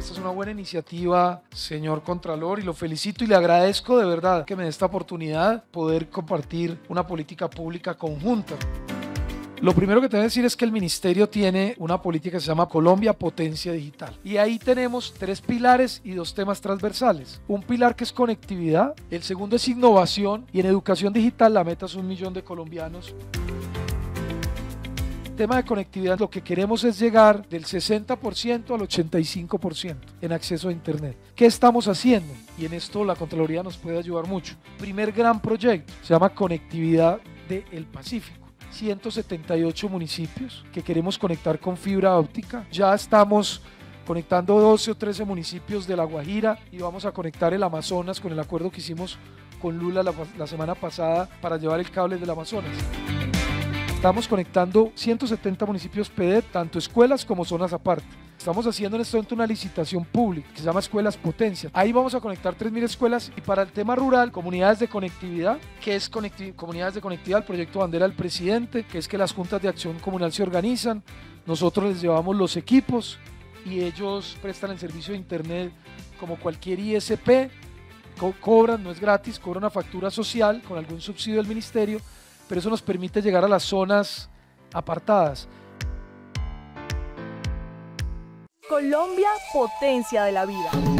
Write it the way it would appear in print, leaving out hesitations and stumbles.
esta es una buena iniciativa, señor Contralor, y lo felicito y le agradezco de verdad que me dé esta oportunidad poder compartir una política pública conjunta. Lo primero que te voy a decir es que el ministerio tiene una política que se llama Colombia Potencia Digital. Y ahí tenemos 3 pilares y 2 temas transversales. Un pilar que es conectividad, el segundo es innovación y en educación digital la meta es 1 millón de colombianos. Tema de conectividad, lo que queremos es llegar del 60% al 85% en acceso a internet. ¿Qué estamos haciendo? Y en esto la Contraloría nos puede ayudar mucho. Primer gran proyecto se llama Conectividad del Pacífico. 178 municipios que queremos conectar con fibra óptica. Ya estamos conectando 12 o 13 municipios de La Guajira y vamos a conectar el Amazonas con el acuerdo que hicimos con Lula la semana pasada para llevar el cable del Amazonas. Estamos conectando 170 municipios PD, tanto escuelas como zonas aparte. Estamos haciendo en este momento una licitación pública que se llama Escuelas Potencia. Ahí vamos a conectar 3.000 escuelas y para el tema rural, comunidades de conectividad, que es comunidades de conectividad, el proyecto bandera del presidente, que es que las juntas de acción comunal se organizan, nosotros les llevamos los equipos y ellos prestan el servicio de internet como cualquier ISP, cobran, no es gratis, cobran una factura social con algún subsidio del ministerio, pero eso nos permite llegar a las zonas apartadas. Colombia, potencia de la vida.